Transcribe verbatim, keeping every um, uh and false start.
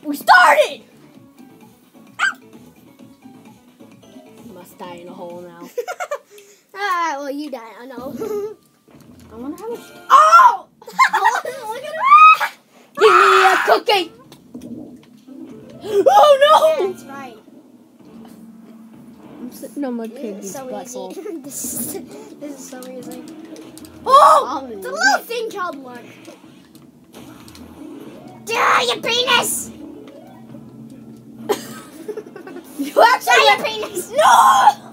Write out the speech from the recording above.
We started! Ow! You must die in a hole now. Ah, well, you die. I know. I wonder how much. Oh! Look at her. Give me a cookie! Oh no! Yeah, that's right. I'm sitting on my This piggy's is so butthole. easy. this, is, this is so easy. Oh! It's a little thing called luck. Duh, your penis! You actually Duh, your penis! No!